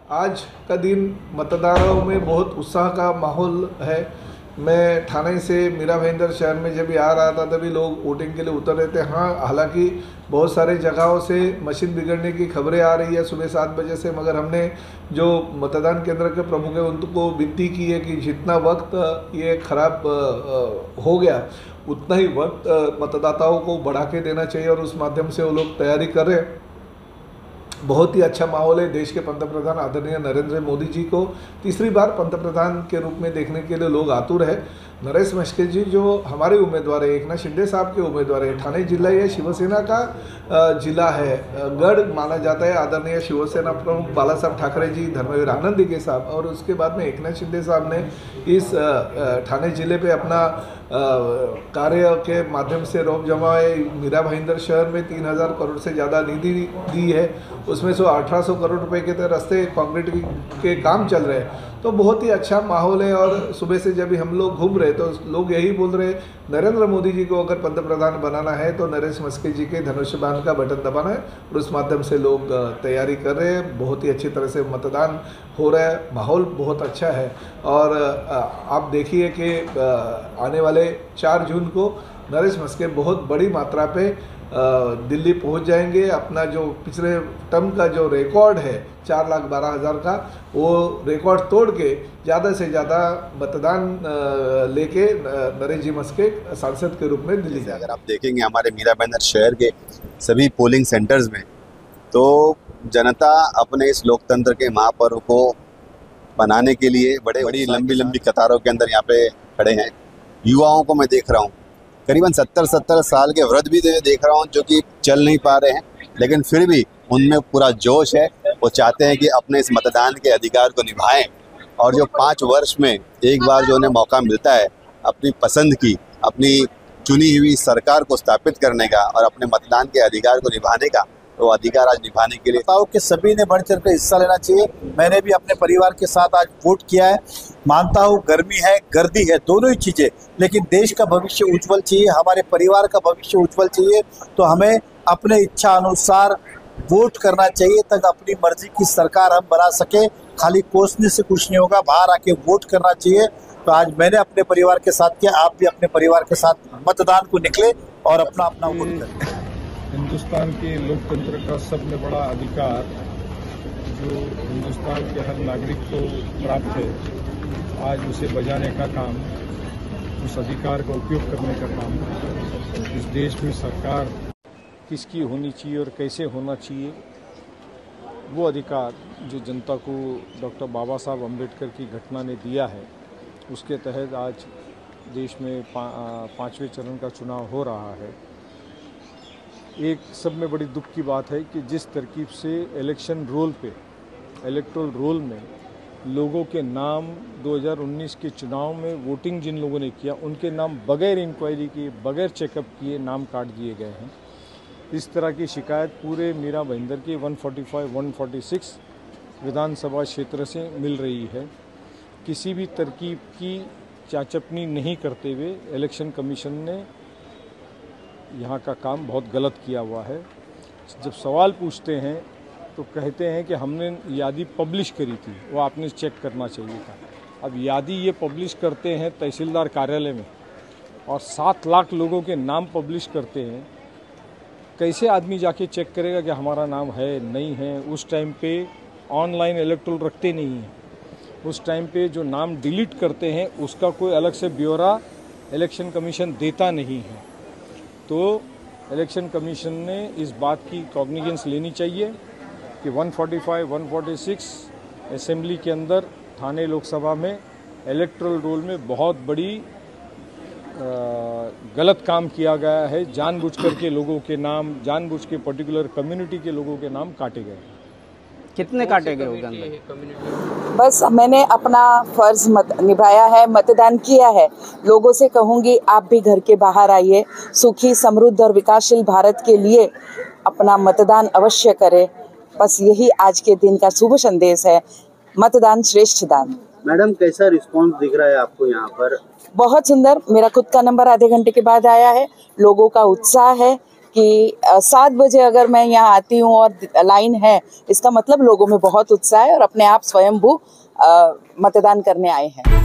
आज का दिन मतदाताओं में बहुत उत्साह का माहौल है। मैं ठाणे से मीरा भाईंदर शहर में जब भी आ रहा था तभी लोग वोटिंग के लिए उतर रहे थे। हाँ, हालांकि बहुत सारे जगहों से मशीन बिगड़ने की खबरें आ रही है सुबह 7 बजे से, मगर हमने जो मतदान केंद्र के प्रमुख हैं उनको विनती की है कि जितना वक्त ये खराब हो गया उतना ही वक्त मतदाताओं को बढ़ा के देना चाहिए और उस माध्यम से वो लोग तैयारी कर रहे हैं। बहुत ही अच्छा माहौल है। देश के पंतप्रधान आदरणीय नरेंद्र मोदी जी को तीसरी बार पंतप्रधान के रूप में देखने के लिए लोग आतुर है। नरेश मस्के जी जो हमारे उम्मीदवार है, एकनाथ शिंदे साहब के उम्मीदवार है। ठाणे जिला ये शिवसेना का जिला है, गढ़ माना जाता है। आदरणीय शिवसेना प्रमुख बाला साहब ठाकरे जी, धर्मवीर आनंद के साहब और उसके बाद में एकनाथ शिंदे साहब ने इस ठाणे जिले पे अपना कार्य के माध्यम से रौब जमाए। मीरा भाईंदर शहर में 3000 करोड़ से ज़्यादा निधि दी है, उसमें से 1800 करोड़ रुपए के रास्ते कंक्रीट के काम चल रहे हैं। तो बहुत ही अच्छा माहौल है। और सुबह से जब भी हम लोग घूम रहे तो लोग यही बोल रहे नरेंद्र मोदी जी को अगर पंतप्रधान बनाना है तो नरेश मस्के जी के धनुष बाण का बटन दबाना है और उस माध्यम से लोग तैयारी कर रहे हैं। बहुत ही अच्छी तरह से मतदान हो रहा है, माहौल बहुत अच्छा है। और आप देखिए कि आने वाले 4 जून को नरेश मस्के बहुत बड़ी मात्रा पे दिल्ली पहुंच जाएंगे। अपना जो पिछले टर्म का जो रिकॉर्ड है 4,12,000 का, वो रिकॉर्ड तोड़ के ज़्यादा से ज़्यादा मतदान लेके नरेश जी मस्के सांसद के रूप में दिल्ली जाएंगे। अगर आप देखेंगे हमारे मीरा भाईंदर शहर के सभी पोलिंग सेंटर्स में तो जनता अपने इस लोकतंत्र के महापर्व को मनाने के लिए बड़ी लंबी कतारों के अंदर यहाँ पे खड़े हैं। युवाओं को मैं देख रहा हूँ, करीबन 70 साल के वृद्ध भी देख रहा हूँ जो कि चल नहीं पा रहे हैं, लेकिन फिर भी उनमें पूरा जोश है। वो चाहते हैं कि अपने इस मतदान के अधिकार को निभाएं और जो 5 वर्ष में एक बार जो उन्हें मौका मिलता है अपनी पसंद की, अपनी चुनी हुई सरकार को स्थापित करने का और अपने मतदान के अधिकार को निभाने का, तो अधिकार आज निभाने के लिए के सभी ने बढ़ चढ़ कर हिस्सा लेना चाहिए। मैंने भी अपने परिवार के साथ आज वोट किया है। मानता हूँ गर्मी है, गर्दी है, दोनों ही चीज़ें, लेकिन देश का भविष्य उज्जवल चाहिए, हमारे परिवार का भविष्य उज्जवल चाहिए, तो हमें अपने इच्छा अनुसार वोट करना चाहिए तक अपनी मर्जी की सरकार हम बना सके। खाली कोसने से कुछ नहीं होगा, बाहर आके वोट करना चाहिए। तो आज मैंने अपने परिवार के साथ किया, आप भी अपने परिवार के साथ मतदान को निकले और अपना अपना वोट करें। हिंदुस्तान के लोकतंत्र का सबसे बड़ा अधिकार जो हिंदुस्तान के हर नागरिक को प्राप्त है, आज उसे बजाने का काम, उस अधिकार का उपयोग करने का काम इस देश में सरकार किसकी होनी चाहिए और कैसे होना चाहिए, वो अधिकार जो जनता को डॉक्टर बाबा साहब अम्बेडकर की घटना ने दिया है, उसके तहत आज देश में 5वें चरण का चुनाव हो रहा है। एक सब में बड़ी दुख की बात है कि जिस तरकीब से इलेक्शन रोल पे, इलेक्टोरल रोल में लोगों के नाम 2019 के चुनाव में वोटिंग जिन लोगों ने किया उनके नाम बगैर इंक्वायरी किए, बगैर चेकअप किए नाम काट दिए गए हैं। इस तरह की शिकायत पूरे मीरा भाईंदर के 145, 146 विधानसभा क्षेत्र से मिल रही है। किसी भी तरकीब की चाचपनी नहीं करते हुए इलेक्शन कमीशन ने यहाँ का काम बहुत गलत किया हुआ है। जब सवाल पूछते हैं तो कहते हैं कि हमने यादी पब्लिश करी थी, वो आपने चेक करना चाहिए था। अब यादी ये पब्लिश करते हैं तहसीलदार कार्यालय में और 7 लाख लोगों के नाम पब्लिश करते हैं। कैसे आदमी जाके चेक करेगा कि हमारा नाम है नहीं है? उस टाइम पे ऑनलाइन इलेक्टोरल रखते नहीं हैं। उस टाइम पे जो नाम डिलीट करते हैं उसका कोई अलग से ब्यौरा इलेक्शन कमीशन देता नहीं है। तो इलेक्शन कमीशन ने इस बात की कॉग्निजेंस लेनी चाहिए कि 145, 146 असेंबली के अंदर ठाणे लोकसभा में इलेक्टोरल रोल में बहुत बड़ी गलत काम किया गया है। जानबूझकर के लोगों के नाम, जानबूझ के पर्टिकुलर कम्युनिटी के लोगों के नाम काटे गए। कितने काटे गए होंगे? बस मैंने अपना फर्ज निभाया है, मतदान किया है। लोगों से कहूँगी आप भी घर के बाहर आइए, सुखी, समृद्ध और विकासशील भारत के लिए अपना मतदान अवश्य करें। बस यही आज के दिन का शुभ संदेश है। मतदान श्रेष्ठ दान। मैडम, कैसा रिस्पांस दिख रहा है आपको यहाँ पर? बहुत सुंदर। मेरा खुद का नंबर आधे घंटे के बाद आया है। लोगों का उत्साह है कि 7 बजे अगर मैं यहाँ आती हूँ और लाइन है, इसका मतलब लोगों में बहुत उत्साह है और अपने आप स्वयंभू मतदान करने आए हैं।